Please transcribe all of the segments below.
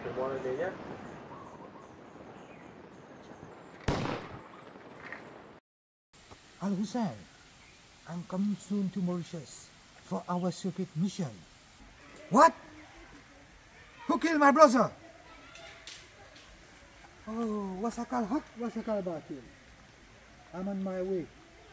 ambil modelnya. Al Hussein, I'm coming soon to Mauritius for our secret mission. What? Who killed my brother? Oh, wasakal haq, wasakal batil. I'm on my way.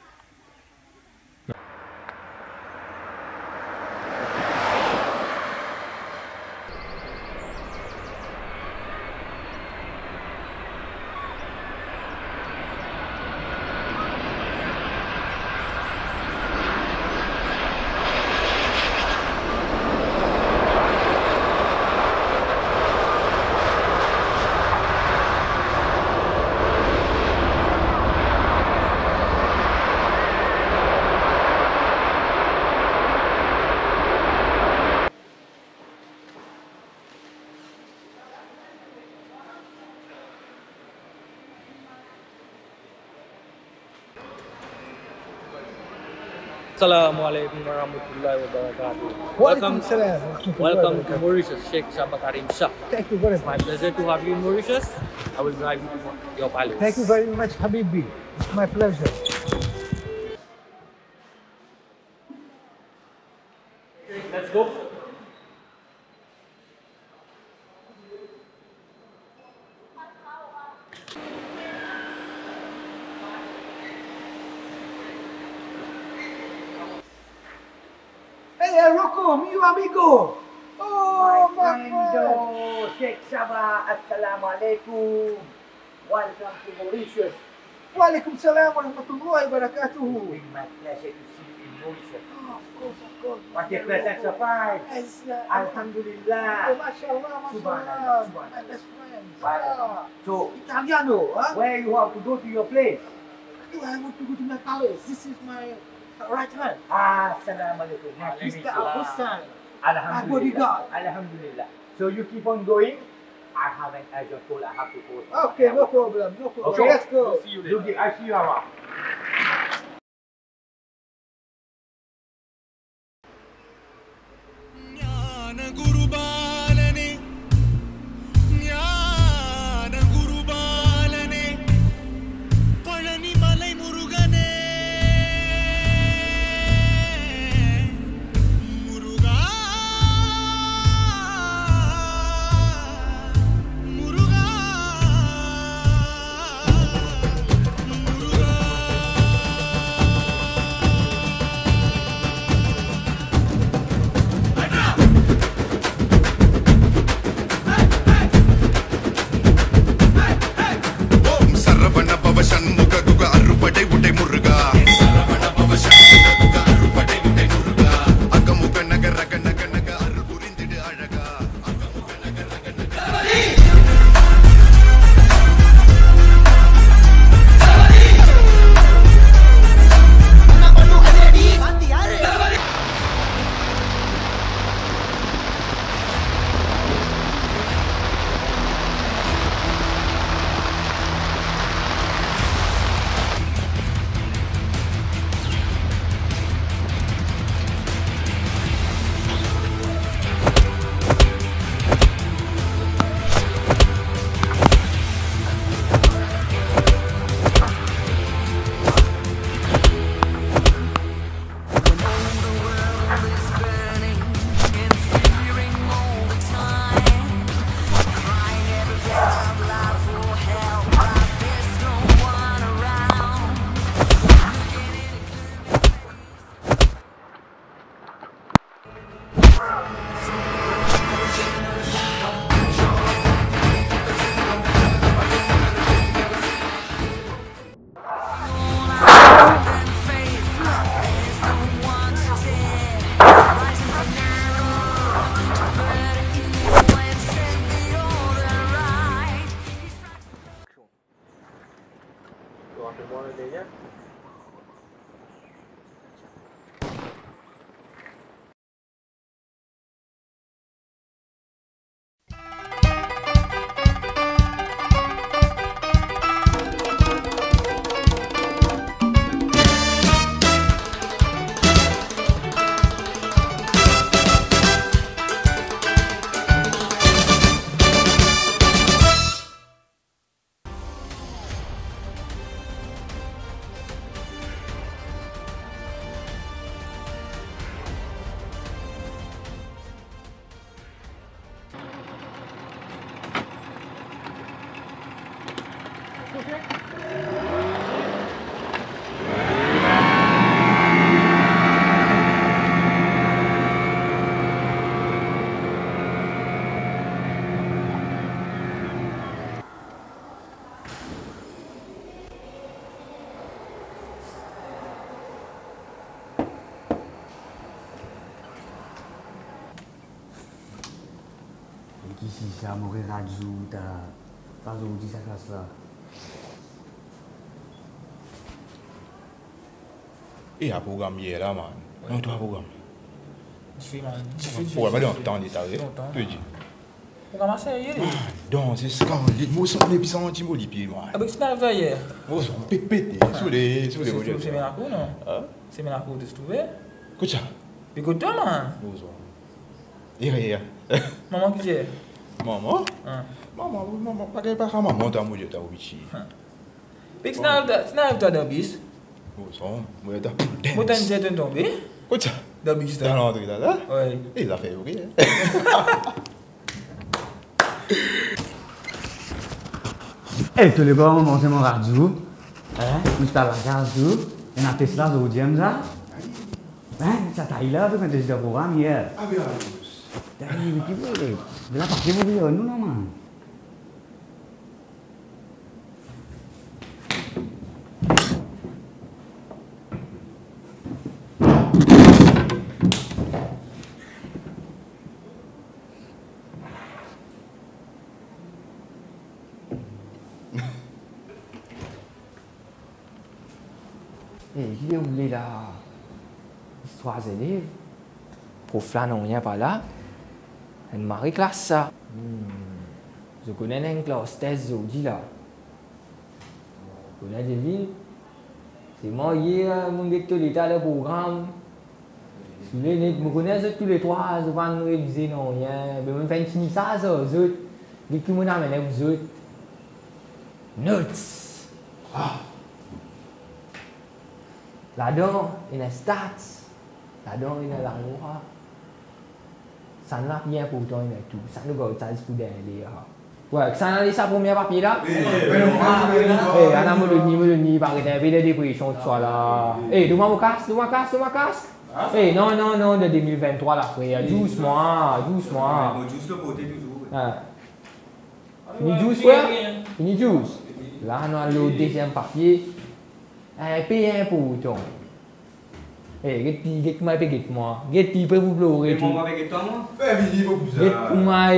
Assalamualaikum warahmatullahi wabarakatuh. Welcome to Mauritius, Sheikh Sabah Karim Shah. Thank you very It's my much. pleasure to have you in Mauritius. I will drive you to your palace. Thank you very much, Habibi. It's my pleasure. Let's go. Hey, Rocco, mi amigo. Oh, my friend. Sheikh Sabah, Assalamualaikum. Welcome to Mauritius. Walaikum salam wa rahmatullahi wa barakatuh. It's my pleasure to see you in Mauritius. Oh, of course. What a pleasant surprise. Yes, Alhamdulillah. oh, mashallah, Subhanallah. my best friend. Wow. So, Italiano, huh? where you have to go to your place? I want to go to my palace. This is my right hand. Assalamualaikum. Mr. Al Hussein. Alhamdulillah. bodyguard. Alhamdulillah. So you keep on going. I have an urgent call. I have to go. Okay, no problem. Okay. Let's go. See you later. I see you around. Ambil modelnya. qui si ça mourir à jour, t'as dit ça classe là. Il y a un programme hier là, man. Non, toi, programme. Je fais man. Faut pas d'entendre des tarés. Tu dis. Programme sérieux. Donc, c'est scandaleux. Moi, ça me fait un petit mot de pied, man. Ah, ben, tu n'as pas hier. Moi, ça me fait péter. Sous les C'est bien la cour, non? C'est bien la cour de se trouver. Écoute ça. Écoute toi, man. Hier. Maman qui j'ai. Maman? Hein. Maman, pas qu'elle maman, t'as mouillé, t'as oublié. Puis, tu n'as pas de bis. Moi, t'as Moi, t'as une jette tombée. écoute ça. De bis, T'as l'entrée là? Oui. Il a fait ouvrir. Eh, tous les gars, on monte mon radio. Hein? Je suis à la case tout. Et on a Tesla aujourd'hui, ça. Hein? Ça taille là, quand tu es au programme hier. Ah, bien, T'as dit, mais qui veut? De la partie, vous voulez, nous, non, man. Qui est oublié là? Histoire élèves. Prof là non rien pas là. Une marie classe ça. Je connais une classe thèse aujourd'hui là. Je connais des villes. C'est moi hier, mon gars, l'état le programme. Je connais tous les trois, je vais nous réviser non rien. Je vais faire finir ça, ça, aux autres. Dès que mon amène vous autres. Notes. Là-dedans, il y a stats. Là-dedans, il y a la loi. Ça n'a rien pour toi, il y a tout. Ça ne va pas pour d'aller. Ouais, ça n'a pas sa première papier là. Eh, on a mon ni par exemple, il y a des dépressions tout ça là. Eh, donne-moi mon casque. Eh, non, de 2023 là, frère. Doucement. Juste le côté toujours. Fini douce, frère. Fini douce. Là, on a le deuxième papier. Paye un pourtant. Eh, get-moi. Get-il peut vous pleurer tout. Comment avec toi, moi? Fais venir pour vous. Get-moi,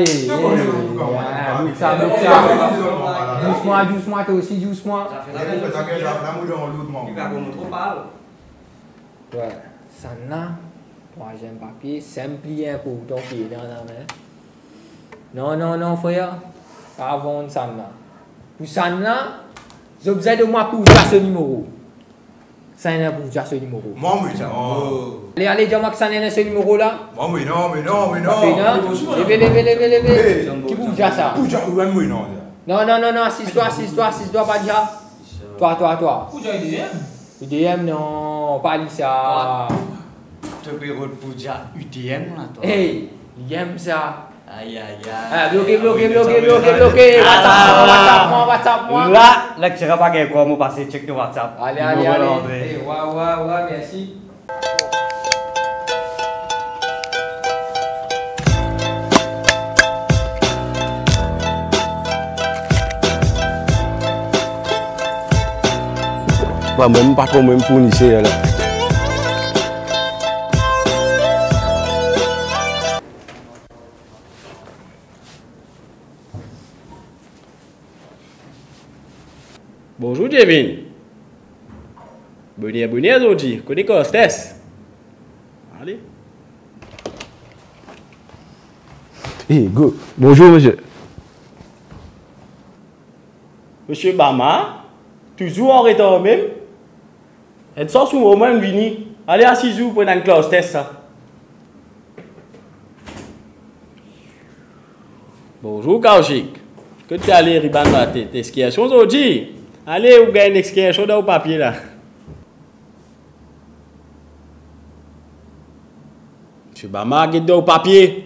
doucement, toi aussi, doucement. Ça fait Il la faut que la moudon l'autre Tu vas comme trop parle. Ouais, ça n'a. Troisième papier, simplifié pour ton pied dans la main. Non, frère. Avant ça n'a. Pour ça n'a, j'ai besoin de moi pour dire ce numéro. Ça n'a pour dire ce numéro. Moi, oui, ça. Allez, dis-moi que ça n'a ce numéro là. Moi, oui, non. Levez. Qui vous dire ça? Pour dire, oui, non. Non, assis-toi, pas dire. Toi. Où j'ai dit, hein? UDM, non, pas dit ça. Tu peux pour dire UTM là, toi. Hey, il aime ça. Aïe. Bloqué. WhatsApp, moi. Là, tu seras pas quoi, moi passer check de WhatsApp. Allez. Ouais, merci. Même pas trop même fournisseur là. Bonjour Kevin. Bonne aujourd'hui. Connais quoi, Stess? Allez. Go. Bonjour monsieur. Monsieur Bama, toujours en retard même. Et ça sur au moins vini. Allez assisez-vous pour une classe test ça. Bonjour Kaushik. Que tu allais riban la tête. Esquiation aujourd'hui. Allez, vous gagnez une esquiation dans le papier là. Monsieur Bama, guide dans le papier.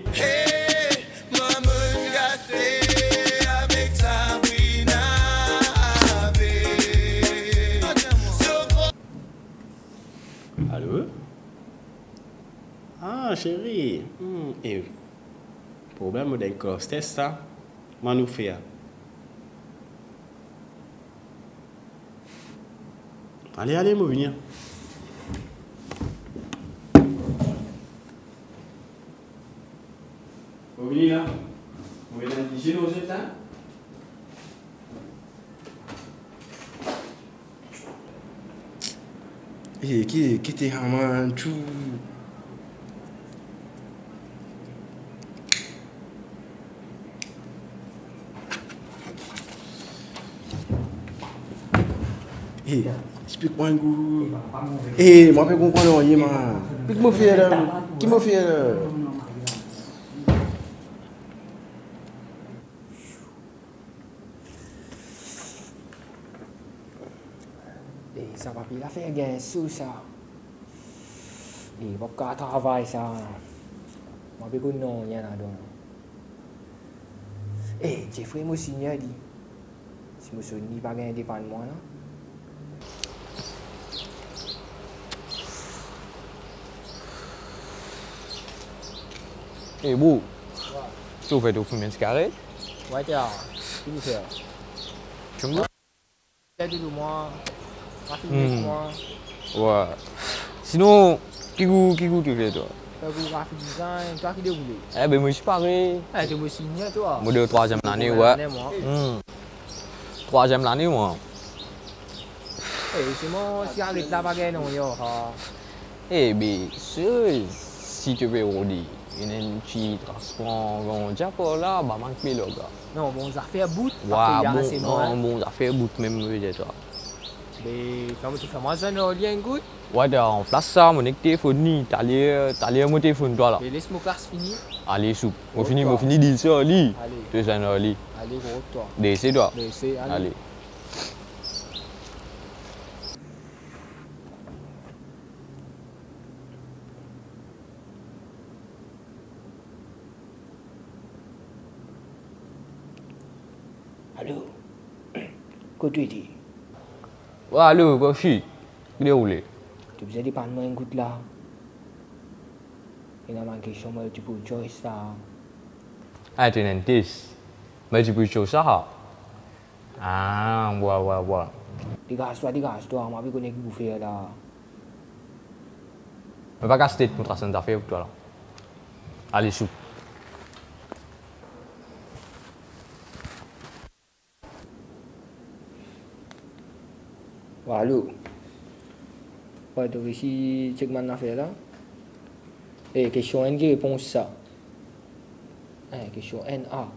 Allô? Ah, chérie. Et problème d'un classe test ça. Comment nous faire? Allez, moi venir. Vous venez là? Vous venez Ici, nous, c'est ça? Qui était vraiment tout. Explique-moi un coup. Moi, je peux comprendre rien, man. Explique-moi, frère. Qui m'a fait? Ça va bien faire gain sous ça. Il va pas travailler ça. Moi, je ne non, rien là-dedans. Jeffrey m'a signé dit. Si je ne suis pas gagné indépendamment là. Bro, tu fais tout fumer ce carré? Ouais, tiens, tu veux faire? Tu me dis? Aide moi. Moi. Ouais. Sinon, qui goûte tu fais toi? Graphic design, toi qui déroule. Eh ben moi je suis pareil. Tu me signes toi? Moi de 3e l'année, ouais. 3e l'année, moi. C'est moi, si arrête là, pas gagner non, yo. Ben, si tu veux rouler, il y a un petit transport, on Japon là, bah manque mes logs. Non, bon, ça fait bout. Ouais, bon, ça fait bout même, toi. Mais comment tu fais moi ça non lien good? Ouais, en place ça, mon téléphone, t'as mon téléphone toi là. Et laisse-moi classe fini. Allez, soupe. On finit d'y ça, allez. Tu es un allez. Allez, gros toi. Descends toi. Allez. Allô? Quoi tu dis? Ouais, allô, quoi, chi? Il est roulé. Tu besoin de prendre un goutte là. Il y a une question multiple choice là. Ah, tu es un test. Multiple choice ça? Ah, ouais. Dégage-toi, moi je connais qui vous fait là. Je ne vais pas casser pour tracer une affaire pour toi là. Allez, soupe. Allô? Ouais, tu veux ici check mon affaire là? Question N qui répond ça. Question NA.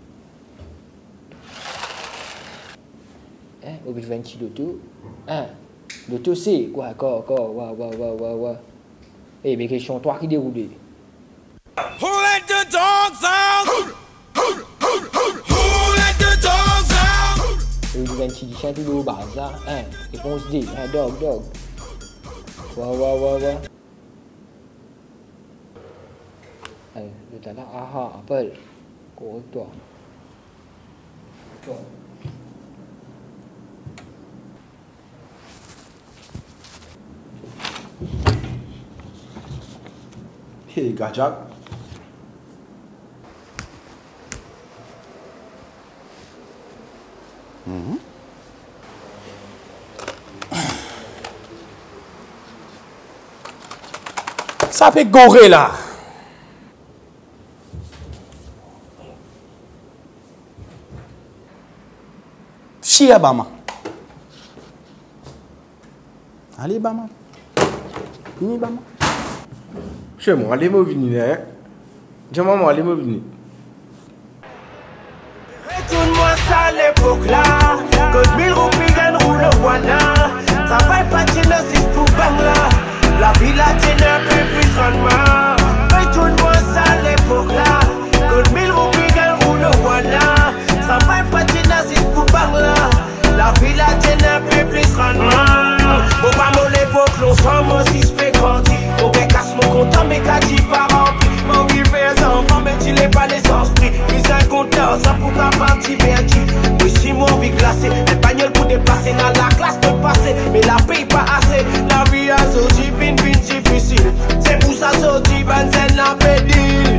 Au bout de 26 d'auto. L'auto c'est quoi? Ouais. Mais question 3 qui déroule. Who let the dogs out? Who let the dogs out? Au bout de 26 du chien tout le base là. Réponse D. Dog. Ouais. Le talent, appelle. Correctoire. Gajak. Ça fait goré là. Chia Bama. Allez Bama. Ni Bama. Chez moi, allez me venir. Dis-moi, allez me venir. Retourne-moi ça l'époque là. Code 1000 roupies gagne roule au Wana. Travaille pas de c'est pour Bangla. La ville a tenu un peu plus rendement. Retourne-moi ça l'époque là. Code 1000 roupies gagne roule au Wana. Travaille pas de c'est pour Bangla. La ville a tenu un peu plus rendement. Au bas mon l'époque, l'on sent mon si spéquanti. Mon bec casse mon content, mais qu'a dit pas rempli. Mon vie fait un enfant, mais tu l'es pas les esprits. Mis un compteur, ça pour ta partie verdi. Oui, si mon vie glacée, les bagnoles pour déplacer dans la classe de passer. Mais la paye pas assez, la vie a sorti, bin difficile. C'est pour ça sorti, Banzen la pédile.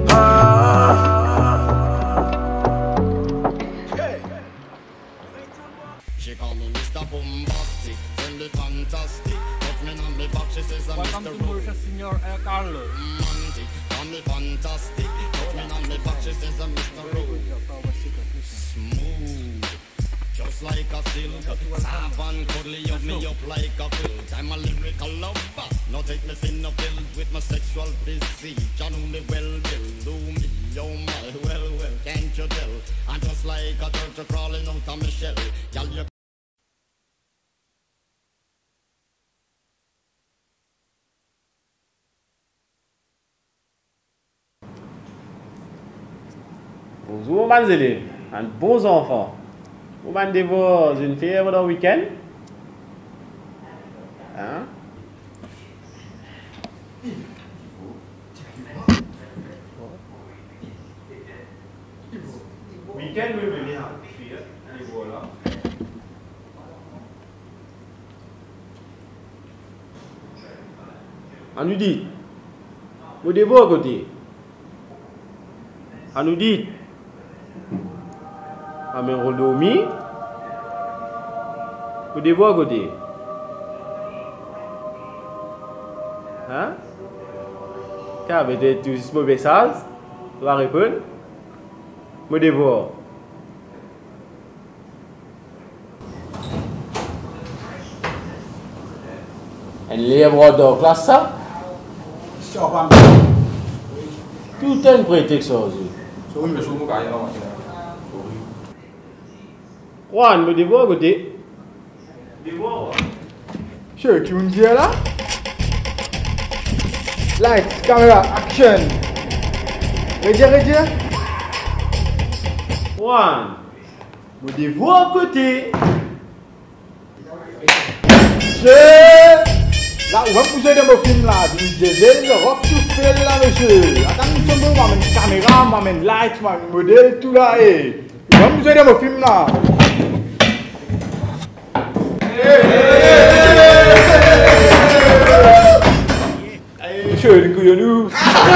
She call me Mr. Bombastic, tell the fantastic. Touch me on me back, she says I'm Welcome Mr. to Mauritius, Senor Carlos. Romantic, call me fantastic. Touch me on me me back, she says I'm Mr. Road. Smooth, just like a silk. Soft and cuddly, hug me up like a quilt. I'm a lyrical lover. Now take me thin or filled with my sexual physique. You know me well, Bill. Do me, oh my, well, can't you tell? I'm just like a turtle crawling out of my shell. Y'all, you Bonjour, mes élèves, un bons enfants. Vous demandez vos une fille pendant le week-end? Hein? Week-end, vous venez à fille, et voilà. On nous dit, vous devez à côté. On nous dit, à mes redomis, vous devez à côté. Hein? Car vous êtes tous mauvais message, vous allez répondre. Vous devez. Un livre de classe ça? Tout est un prétexte aujourd'hui. Juan, me devons à côté. Sure, tu me dis là? Lights, camera, action. Ready? Juan, me devons à côté. Là, où est-ce que vous avez mon film là? Du diesel, le rock tout fait là, monsieur. Attends, nous sommes là, une caméra, une light, un modèle, tout là, eh. Où est-ce que vous avez mon film là? Monsieur, le couillon.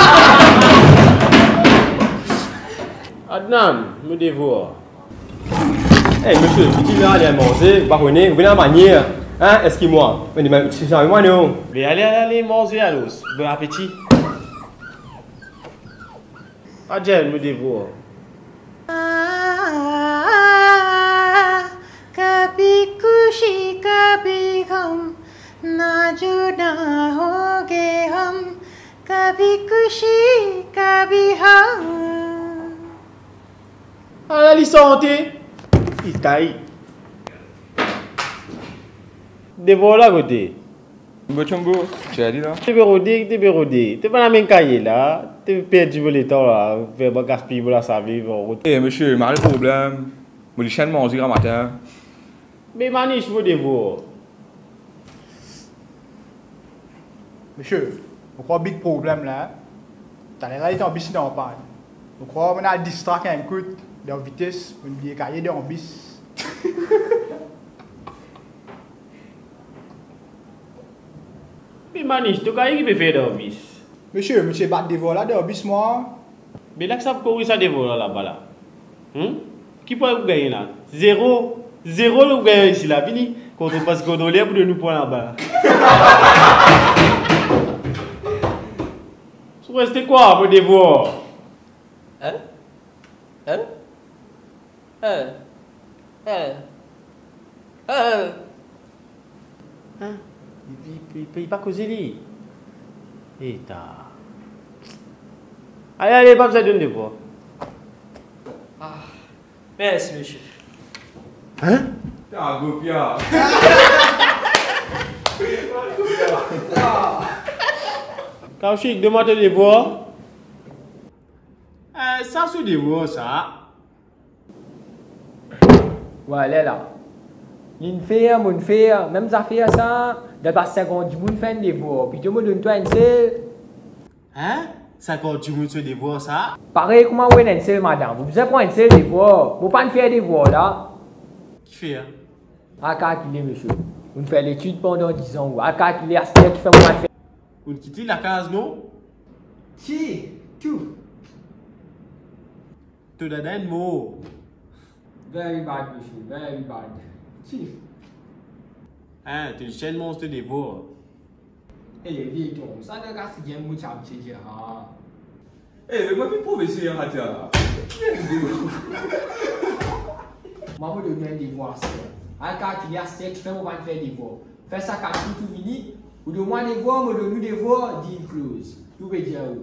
Adnan, me devons. Eh, monsieur, petit là, allez à manger, baronner, vous venez à manière. Hein, est-ce que moi? C'est ça, moi non. Mais allez manger à l'os. Bon appétit. Adjen, me devons. कभी खुशी कभी गम ना जुदा होंगे हम कभी खुशी कभी हम À la santé. Il taille. Devant là côté. Chombo, tu as dit là? T'es bérodé. T'es pas dans la même cahier là. T'es perdu pour l'état là. Faire pas gaspiller pour la savoir. Eh monsieur, mal le problème. Moi les chaînes manger grand matin. Mais maniche vous devant. Monsieur, je crois big problème là. T'as l'air d'être en bis dans le panne. Je crois qu'on a le distract un coup de vitesse, on dit cahier dans le bis. Mais maniche, tu as qui peut faire dans le bis? Monsieur bat des vols là dans le bis moi. Mais là que ça courir ça des vols là-bas là. Qui peut gagner là? Zéro le gagne ici là. Fini. Quand on passe qu'on doit pour nous prendre là-bas. Tu restes quoi pour des vols? Il paye pas causer lui. Eta. Allez, pas besoin de donner voix. Merci, monsieur. Hein? Ah, Gopia. Kaushik, demande des voix. Ça, c'est des voix, ça. Ouais, elle est là. Une fille, mon fille, même ça fait ça, de passer 50 moun fait des voix, puis tout le monde donne toi une seule. Hein? 50 moun sur des voix, ça? Pareil, comment vous avez une seule, madame? Vous avez pas une seule des voix. Vous pas faire des voix là. Qui fait? À calculer, monsieur. Vous faites l'étude pendant 10 ans. À calculer, à ce qui fait moins faire. Vous quittez la case, non? Si, tout. Tu donnes un mot. Very bad, monsieur, very bad. Si. Hein, tu es chaîne monstre des voix. Eh, vieille, ça ne casse bien, mon cham, c'est Eh, moi, je peux essayer à matin là. Moi, je donner un devoir. À quand il y a 7, fais moi faire devoir. Fais ça quand tout fini. Ou de moi devoir, moi de nous devoir, deal close. Tout veut dire où?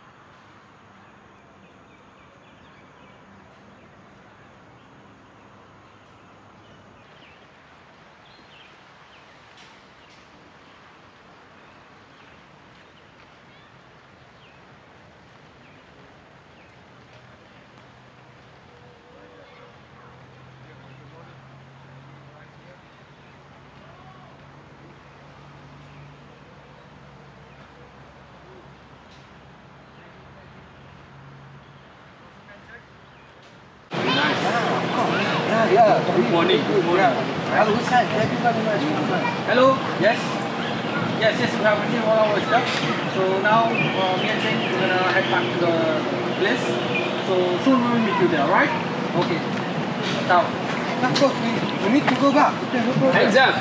Yeah. Good morning. Good morning. Hello, thank you very much. Hello. Yes. Yes. We have received all our stuff. So now, me and Jane, we're gonna head back to the place. So soon we will meet you there, right? Okay. Ciao. Of course, we need to go back. Okay, no problem. Hands up.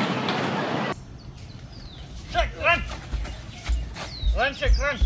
Check, run. Run, check, run.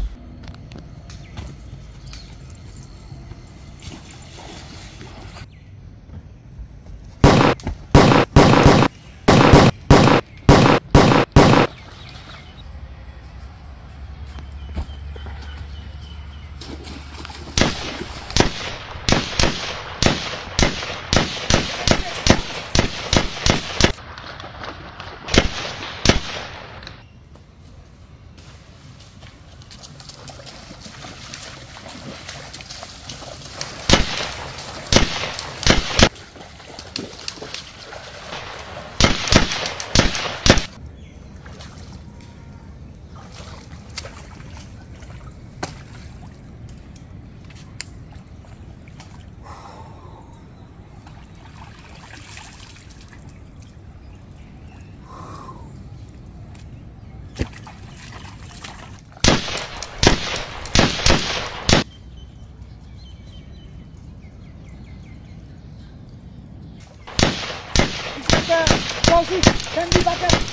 Send me back up.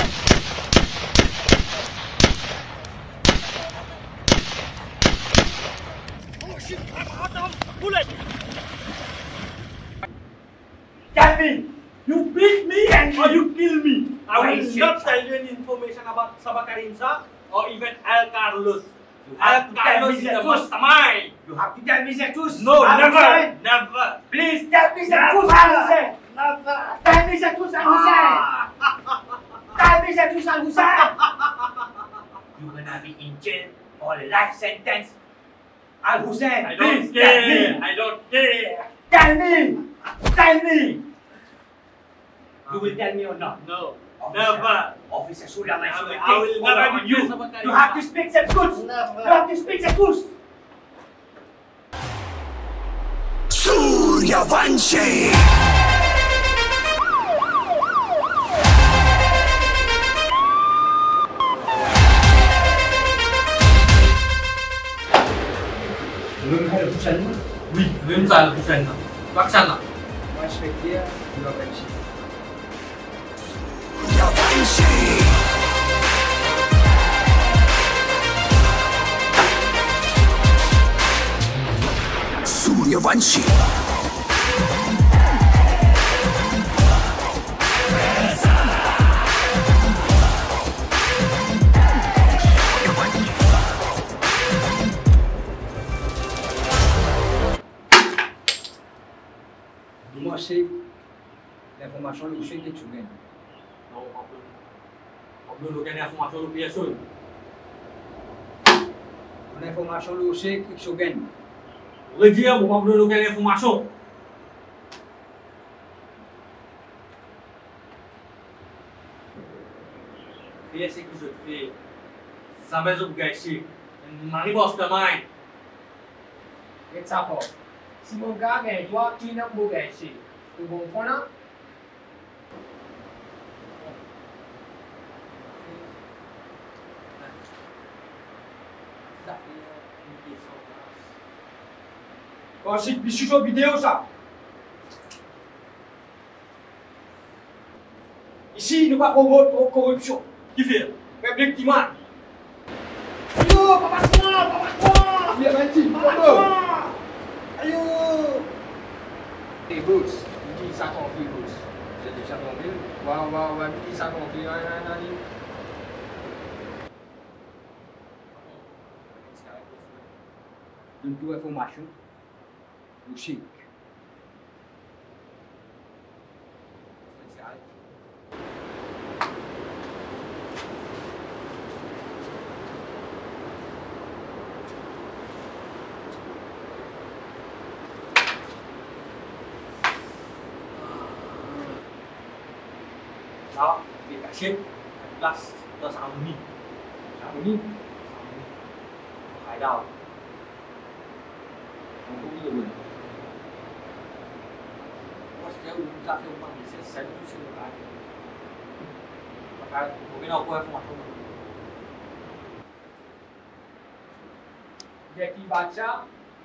Oh shit, I'm out of bullet. Tell me, you beat me or you kill me? I will not tell you any information about Sabakarinsa or even Al Carlos. Al Carlos is the mastermind. You have to tell me the truth. No, Al-Hussein. never. Please tell me the truth, Al-Hussein. Tell me the truth, Al-Hussein. Tell me the truth, Al-Hussein. You're gonna be in jail for life sentence. Al-Hussein, I don't please tell me. care. I don't care. Tell me. You will tell me or not? No. Officer, Never. Officer Sulaiman, I will never be you. Sabakarinsa. You have to speak the truth. Never. You have to speak the truth. Suryavanshi. Ngừng hay là Hussein? Oui, ngừng sai là Hussein. Chắc chắn là. Moi je fais dire, tu vas réussir. Suryavanshi. Dis-moi, c'est l'information louchée que tu gagnes. Non, on peut gagner information de personne. L'information louchée que tu gagnes. Redire, on peut gagner information. Fais ce que je fais. Ça va être gâché. Marie Mastermind. Et ça pas. Si mon gars gagne, toi, qui n'a pas gagné? Tu comprends? Ensuite, puis je suis en vidéo ça. Ici, nous pas pour corruption. Qui fait? République Timane. Yo, papa quoi? Boleh mancing. Bodoh. Ayo. Hey Boots, pergi satu mobil Boots. Jadi satu mobil, wah, pergi satu mobil ni. Tentu information. Musik. Đó, bị cả ship plus plus harmony. Harmony. Hải đảo. Không có gì mình. Có sẽ ra film bằng sẽ xem chút xíu cái. Cái của cái nào quay không mặt không. Jackie Bacha.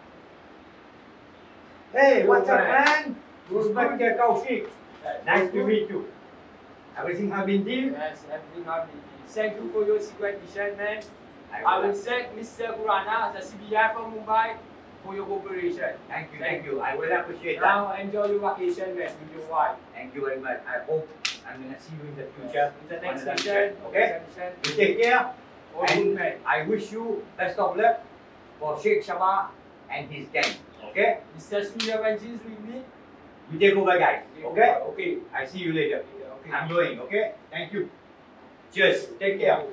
Hey, what's up, man? Uzbek Kaushik. Nice to meet you. Everything have been deal? Yes, everything have been deal. Thank you for your secret mission, man. I will thank Mr. Kurana, the CBI from Mumbai, for your cooperation. Thank you. I will appreciate that. Now enjoy your vacation, man, with your wife. Thank you very much. I hope I'm gonna see you in the future. In the next mission, okay? You take care. And I wish you best of luck for Sheikh Shama and his gang. Okay? Mr. Surya Vanjis with me. You take over, guys. Okay? Okay. I see you later. I'm going, okay? Thank you. Cheers. Take care.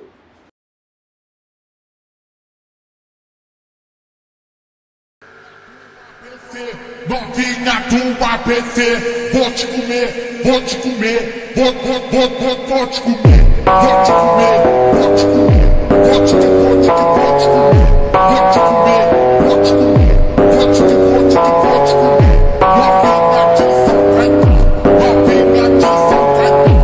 Novinha do ABC, vou te comer, vou te comer, vou te comer, vou te comer, vou te comer, vou te comer, vou te comer, vou te comer, vou te comer, vou te comer, vou te comer. Novinha de São Caetano, novinha de São Caetano.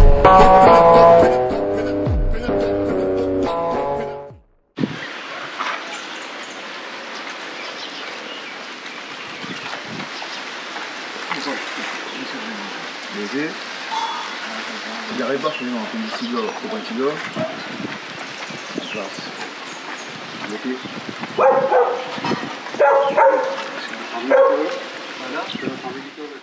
Baiser. J'arrive pas à finir un petit cigar, faut pas un cigar. En place. Ok. Voilà, je peux prendre du tout.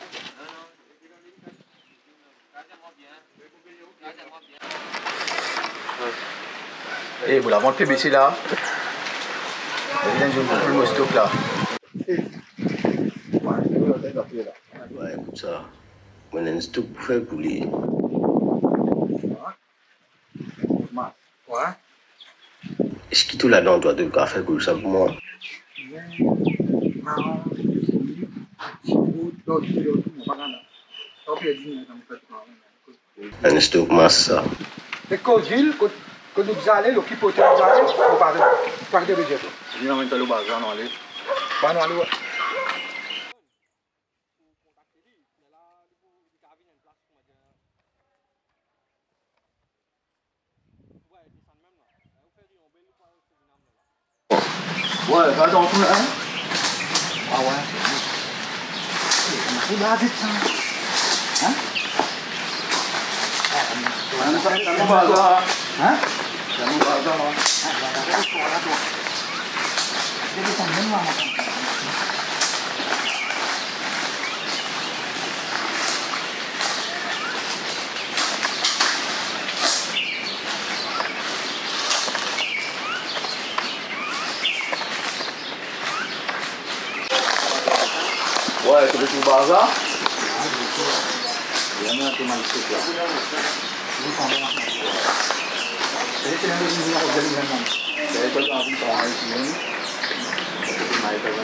Et vous la vente PBC là. Viens je vous le stock là. Ouais, écoute ça. On a un stock pour faire couler. Ouais. Est-ce que tout là-dedans, toi, de faire couler ça pour moi? Un stock masse ça. E così, quando usare lo chi poteva usare, lo parte il rigetto. Vieni a mettere lo bazar, no, lì. Vanno a lui. Ouais, va dans tout là. Ah ouais. C'est là vite ça. Hein? C'est mon bazar. Hein? C'est mon bazar là. Ouais, c'est tout le bazar. Il y a un peu mal de trucs là. C'est que nous nous avons déjà vraiment. C'est que quand on parle ici, c'est mal de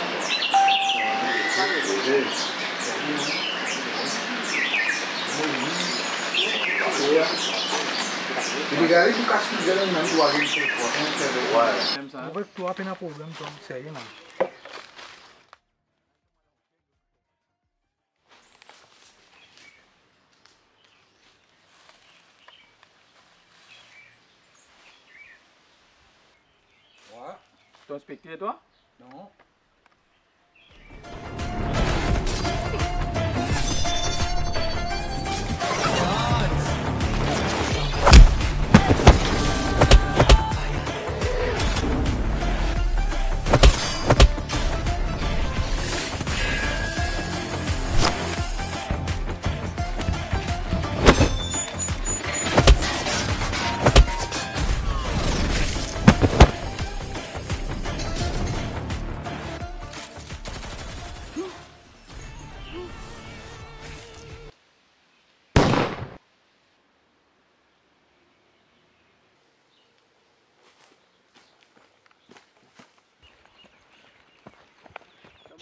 Il gars, tu casses le gars, même toi, il faut quoi. Ouais. On va tout à peine un problème comme sérieux, man. Tu as inspecté toi? Non.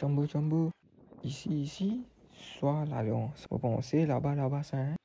Jumbo. Ici. Soit là, on se peut penser là-bas, ça. Hein?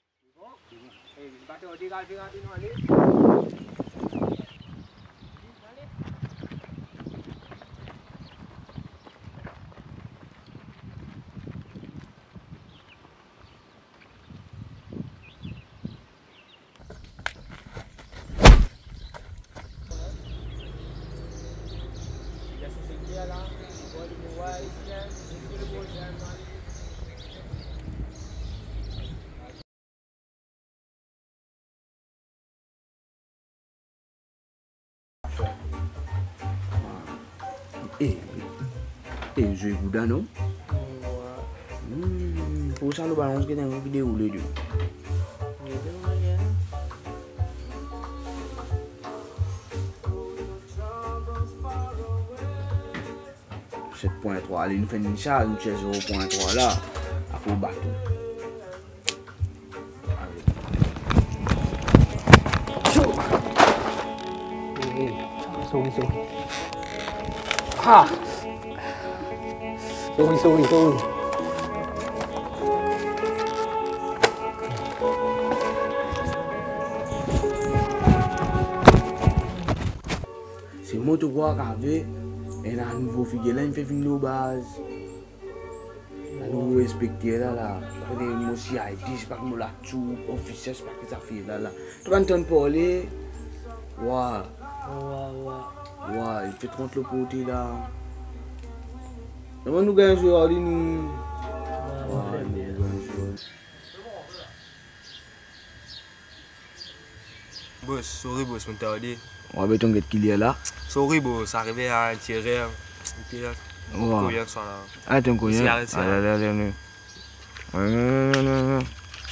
Je vous donne, non? Pour ça, le ballon qui est dans le déroulé. C'est 7.3. Allez, nous faisons une charge, nous cherchons 0.3 là. Après, au bateau. Sorry. Ah! Sorry. C'est moi qui vois qu'avec et un nouveau figure là, il fait venir aux bases. Un nouveau respecté là. Moi aussi, Haïti, c'est pas que moi là tout, officiel, c'est pas que ça fait là. Tu vas entendre parler. Ouais, il fait 30 le côté là. Comment nous gagnons jouer nous? Boss, sorry boss, on t'a dit. On va mettre un qu'il est là. Sorry boss, arrivé à tirer. Combien de soir là? Ah, t'es un combien? Allez. Non.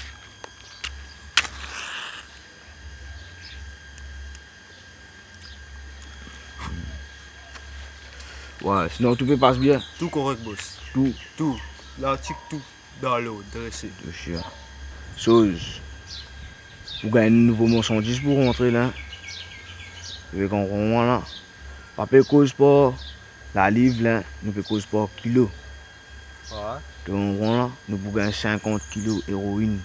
Ouais, sinon tout peut passer bien. Tout correct, boss. Tout. L'article, tout dans l'eau, dressé. Tout sûr. Chose. Vous gagnez un nouveau marchandise pour rentrer là. Vous qu'on rentre là. Pas payer cause pour la livre là, nous payons cause pour kilo. Ouais. Donc là, nous pouvons gagner 50 kilos d'héroïne.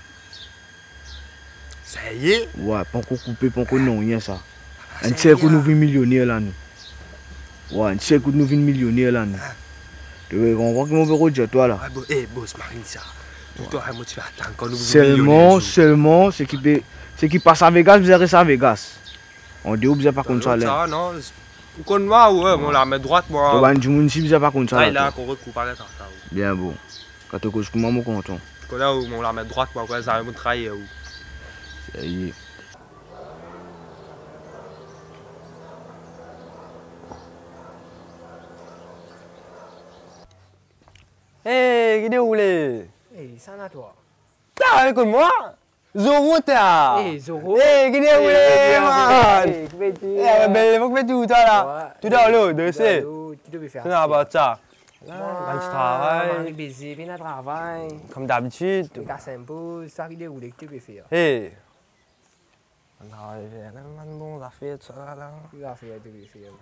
Ça y est? Ouais, pas encore coupé, pas encore non, rien ça. Un tiers que nous vîmes millionnaires là nous. Ouais, un tiers que nous vîmes millionnaires là nous. Tu veux comprendre que mon bureau de toi là? Eh boss, Marine ça. Toi, moi tu vas attendre quand nous Seulement, ce qui passe à Vegas, vous restez à Vegas. On dit, vous n'avez pas contre ça là. Ça non. Contre moi, ouais, on la met droite moi. Tu vas dire, vous n'avez pas contre ça là. Là, qu'on recoupe avec ça. Bien bon. Quand tu causes comment mon content. Quand là, on la met droite moi, ça va me trahir. Ça y est. Hey, qui déroulé? Hey, ça n'a toi. T'as avec moi? Zoro t'as? Hey, Zoro. Hey, qui déroulé, man? Hey, tu veux dire? Eh, ben, il faut que tu fais tout ça là. Tout dans l'eau, de c'est. Tu devais faire. C'est pas ça. Là, tu travailles. On est busy, puis on travaille. Comme d'habitude. Tu casses un peu, ça qui déroule, que tu peux faire. Hey. On travaille, man, bon, affaire, tout ça là. Tu vas faire, tu peux faire.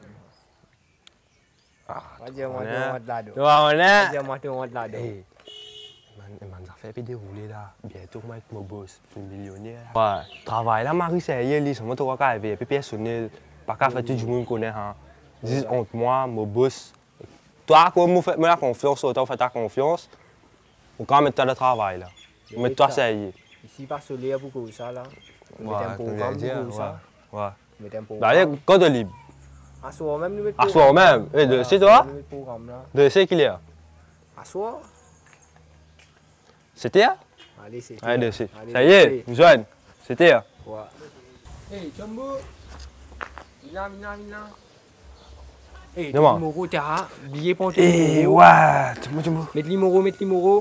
Ah, on va dire, moi, tu montes là-dedans. Tu vois, on est. On va dire, moi, tu montes là-dedans. Man, ça fait dérouler là. Bientôt, moi, être mon boss, un millionnaire. Ouais, travail là, Marie, c'est hier, c'est moi, tu vois, quand il y a personnel, pas qu'à faire tout le monde connaît, hein. Dis entre moi, mon boss. Toi, quand tu fais la confiance, tu fais ta confiance, on quand même le travail là. Mais toi, c'est hier. Ici, pas solaire pour que ça là. On met un programme pour ça. Ouais. On met un programme. D'ailleurs, quand on libre. À soir même, nous mettons. À soir même. Et c'est toi? De c'est qu'il y a. À soir? C'était là? Allez, c'est. Allez, c'est. Ça y est, vous joignez. C'était là. Ouais. Hey, Jumbo. Viens. Hey, Moro, t'as oublié pour ton. Eh, ouais. Jumbo. Mets l'imoro.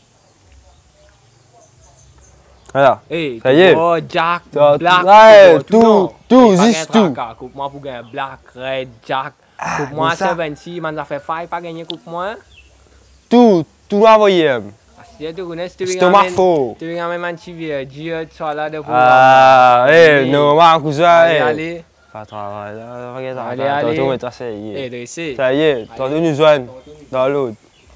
Voilà. Hey, ça y est. Oh, Jack, Black. Ouais, tout, juste tout. Coupe-moi pour gagner Black, Red, Jack. Coupe-moi 76, man, ça fait 5 pas gagner coupe-moi. Tout envoyé. Stomac faux. Tu veux même un petit vieux, tu sois là de pour. Ah, non, cousin. Allez. Pas travail là, regarde ça. Allez, allez. Tantôt, toi, ça y est. Dressé. Ça y est, tantôt nous joignent dans l'autre.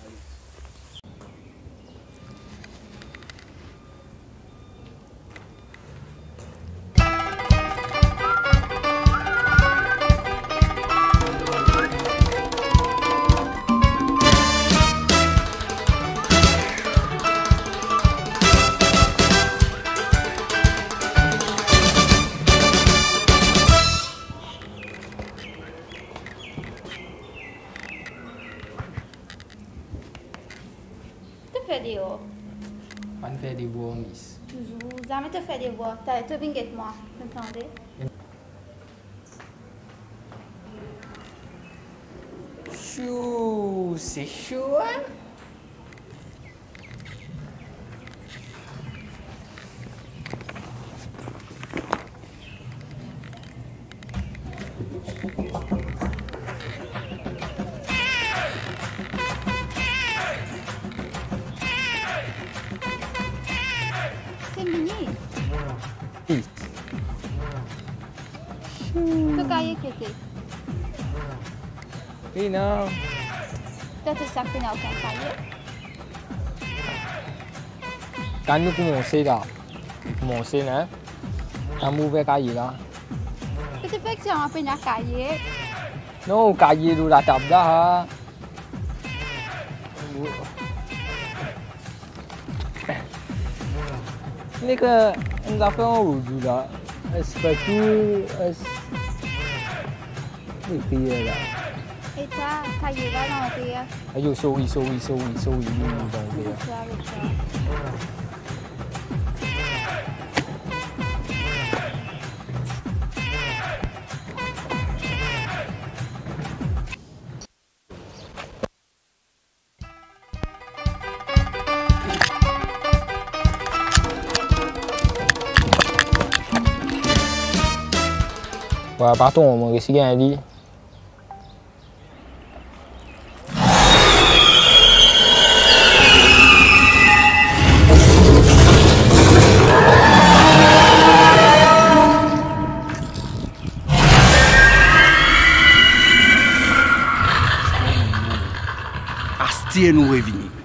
Tu fais des hauts. On fait des voix, miss. Toujours. Jamais tu fais des voix. Tu viens avec moi. Vous entendez? Chaud, c'est chaud, hein? C'est mini. Oui. Tu cahier qui était. Oui, non. Tu as sapé dans ton cahier. Quand nous commençons là, on ouvert cahier là. Qu'est-ce que tu fais que tu as un peu dans cahier? Non, cahier de la table là. Ini ke enggak tahu juga. Sepatu ini dia lah. Et ça, cahier là dans le pays. Ayo, sorry, ini dans dia. Voilà, partons, on va essayer un lit. Asti nous revenir.